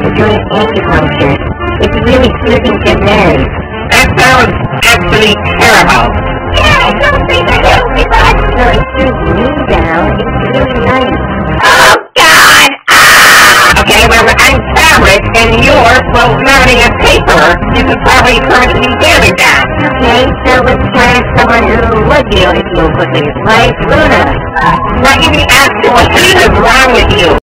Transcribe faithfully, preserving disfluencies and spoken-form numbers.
to join acupuncture. It's really slipping get married. That sounds actually terrible. Yeah, I don't think I know because... No, it's just me down. It's really nice. Oh, God! Ah! Okay, well, I'm fabric, and you're floating a paper. You could probably currently damage that. Okay, so let's try someone who would be able to quickly. Like Luna. Not even ask what is wrong with you.